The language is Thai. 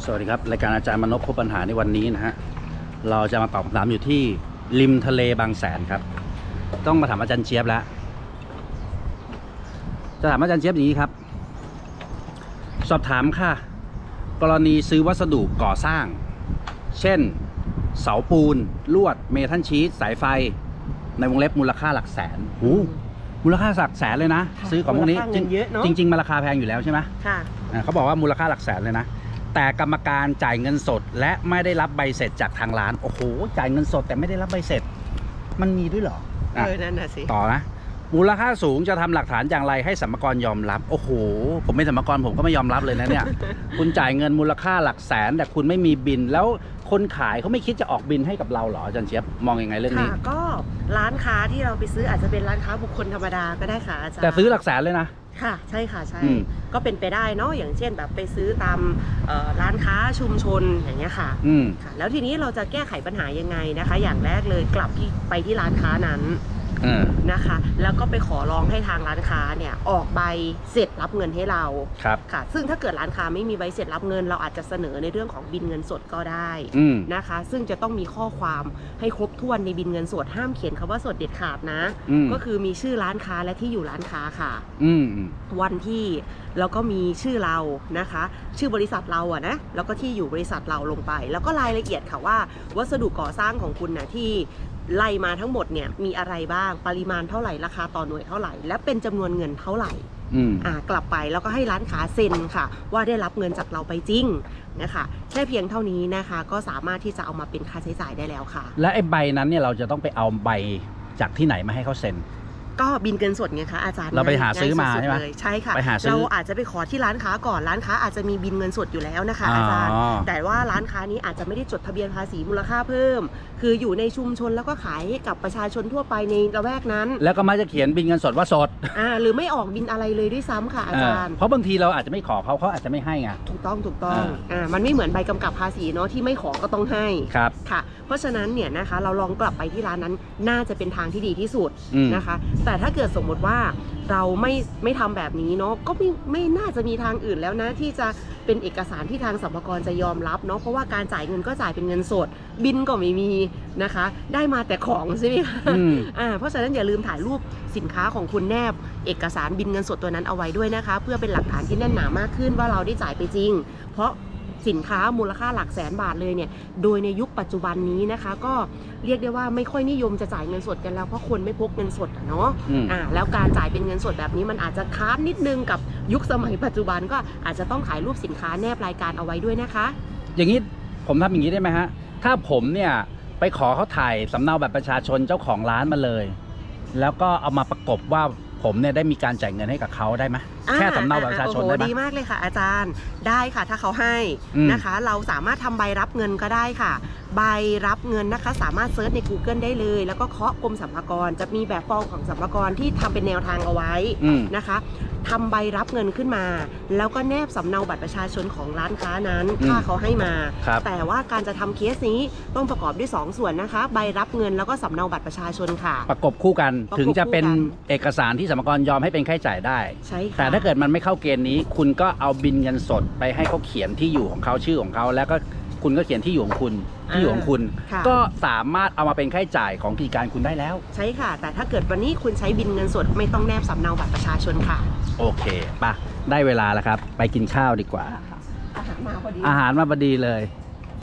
สวัสดีครับรายการอาจารย์มนพพบปัญหาในวันนี้นะฮะเราจะมาตอบคำถามอยู่ที่ริมทะเลบางแสนครับต้องมาถามอาจารย์เจี๊ยบแล้วจะถามอาจารย์เจี๊ยบอย่างนี้ครับสอบถามค่ะกรณีซื้อวัสดุก่อสร้างเช่นเสาปูนลวดเมทัลชีทสายไฟในวงเล็บมูลค่าหลักแสนมูลค่าหลักแสนเลยนะซื้อของพวกนี้จริงมันราคาแพงอยู่แล้วใช่ไหมค่ะเขาบอกว่ามูลค่าหลักแสนเลยนะแต่กรรมการจ่ายเงินสดและไม่ได้รับใบเสร็จจากทางร้านโอ้โหจ่ายเงินสดแต่ไม่ได้รับใบเสร็จมันมีด้วยเหรอนั่นน่ะสิต่อนะมูลค่าสูงจะทำหลักฐานอย่างไรให้สรรพากรยอมรับโอ้โหผมเป็นสรรพากรผมก็ไม่ยอมรับเลยนะเนี่ย คุณจ่ายเงินมูลค่าหลักแสนแต่คุณไม่มีบินแล้วคนขายเขาไม่คิดจะออกบินให้กับเราเหรออาจารย์เจี๊ยบมองยังไงเรื่องนี้ก็ร้านค้าที่เราไปซื้ออาจจะเป็นร้านค้าบุคคลธรรมดาก็ได้ค่ะอาจารย์แต่ซื้อหลักแสนเลยนะค่ะใช่ค่ะใช่ก็เป็นไปได้เนาะอย่างเช่นแบบไปซื้อตามร้านค้าชุมชนอย่างเงี้ยค่ะแล้วทีนี้เราจะแก้ไขปัญหายังไงนะคะอย่างแรกเลยกลับไปที่ร้านค้านั้นนะคะแล้วก็ไปขอร้องให้ทางร้านค้าเนี่ยออกใบเสร็จรับเงินให้เราค่ะซึ่งถ้าเกิดร้านค้าไม่มีใบเสร็จรับเงินเราอาจจะเสนอในเรื่องของบินเงินสดก็ได้นะคะซึ่งจะต้องมีข้อความให้ครบถ้วนในบินเงินสดห้ามเขียนคำว่าสดเด็ดขาดนะก็คือมีชื่อร้านค้าและที่อยู่ร้านค้าค่ะวันที่แล้วก็มีชื่อเรานะคะชื่อบริษัทเราอะนะแล้วก็ที่อยู่บริษัทเราลงไปแล้วก็รายละเอียดค่ะว่าวัสดุก่อสร้างของคุณนะที่ไล่มาทั้งหมดเนี่ยมีอะไรบ้างปริมาณเท่าไหร่ราคาต่อหน่วยเท่าไหร่และเป็นจำนวนเงินเท่าไหร่กลับไปแล้วก็ให้ร้านค้าเซ็นค่ะว่าได้รับเงินจากเราไปจริงนะคะแค่เพียงเท่านี้นะคะก็สามารถที่จะเอามาเป็นค่าใช้จ่ายได้แล้วค่ะและไอ้ใบนั้นเนี่ยเราจะต้องไปเอาใบจากที่ไหนมาให้เขาเซ็นก็บินเงินสดไงคะอาจารย์เราไปหาซื้อมาใช่ไหมใช่ค่ะเราอาจจะไปขอที่ร้านค้าก่อนร้านค้าอาจจะมีบินเงินสดอยู่แล้วนะคะอาจารย์แต่ว่าร้านค้านี้อาจจะไม่ได้จดทะเบียนภาษีมูลค่าเพิ่มคืออยู่ในชุมชนแล้วก็ขายให้กับประชาชนทั่วไปในละแวกนั้นแล้วก็มักจะเขียนบินเงินสดว่าสดหรือไม่ออกบินอะไรเลยด้วยซ้ำค่ะอาจารย์เพราะบางทีเราอาจจะไม่ขอเขาอาจจะไม่ให้ไงถูกต้องมันไม่เหมือนใบกำกับภาษีเนาะที่ไม่ขอก็ต้องให้ครับค่ะเพราะฉะนั้นเนี่ยนะคะเราลองกลับไปที่ร้านนั้นน่าจะเป็นทางที่ดีที่สุดนะคะแต่ถ้าเกิดสมมติว่าเราไม่ทำแบบนี้เนาะก็ไม่น่าจะมีทางอื่นแล้วนะที่จะเป็นเอกสารที่ทางสรรพากรจะยอมรับเนาะเพราะว่าการจ่ายเงินก็จ่ายเป็นเงินสดบินก็ไม่มีนะคะได้มาแต่ของใช่ไหมคะเพราะฉะนั้นอย่าลืมถ่ายรูปสินค้าของคุณแนบเอกสารบินเงินสดตัวนั้นเอาไว้ด้วยนะคะเพื่อเป็นหลักฐานที่แน่นหนามากขึ้นว่าเราได้จ่ายไปจริงเพราะสินค้ามูลค่าหลักแสนบาทเลยเนี่ยโดยในยุคปัจจุบันนี้นะคะก็เรียกได้ว่าไม่ค่อยนิยมจะจ่ายเงินสดกันแล้วเพราะคนไม่พกเงินสดเนาะแล้วการจ่ายเป็นเงินสดแบบนี้มันอาจจะค้านนิดนึงกับยุคสมัยปัจจุบันก็อาจจะต้องถ่ายรูปสินค้าแนบรายการเอาไว้ด้วยนะคะอย่างนี้ผมทำอย่างนี้ได้ไหมฮะถ้าผมเนี่ยไปขอเขาถ่ายสำเนาบัตรประชาชนเจ้าของร้านมาเลยแล้วก็เอามาประกบว่าผมเนี่ยได้มีการจ่ายเงินให้กับเขาได้ไหมแค่สำเนาบัตรประชาชนได้ไหมดีมากเลยค่ะอาจารย์ได้ค่ะถ้าเขาให้นะคะเราสามารถทำใบรับเงินก็ได้ค่ะใบรับเงินนะคะสามารถเซิร์ชใน Google ได้เลยแล้วก็เคาะกรมสรรพากรจะมีแบบฟอร์มของสรรพากรที่ทำเป็นแนวทางเอาไว้นะคะทำใบรับเงินขึ้นมาแล้วก็แนบสำเนาบัตรประชาชนของร้านค้านั้นถ้าเขาให้มาแต่ว่าการจะทำเคสนี้ต้องประกอบด้วย2ส่วนนะคะใบรับเงินแล้วก็สำเนาบัตรประชาชนค่ะประกบคู่กันถึงจะเป็นเอกสารที่สรรพากรยอมให้เป็นค่าใช้จ่ายได้ใช่ค่ะแต่ถ้าเกิดมันไม่เข้าเกณฑ์นี้คุณก็เอาบินเงินสดไปให้เขาเขียนที่อยู่ของเขาชื่อของเขาแล้วก็คุณก็เขียนที่อยู่ของคุณที่อยู่ของคุณก็สามารถเอามาเป็นค่าใช้จ่ายของกิจการคุณได้แล้วใช่ค่ะแต่ถ้าเกิดวันนี้คุณใช้บินเงินสดไม่ต้องแนบสำเนาบัตรประชาชนค่ะโอเคป่ะได้เวลาแล้วครับไปกินข้าวดีกว่าอาหารมาพอดีเลย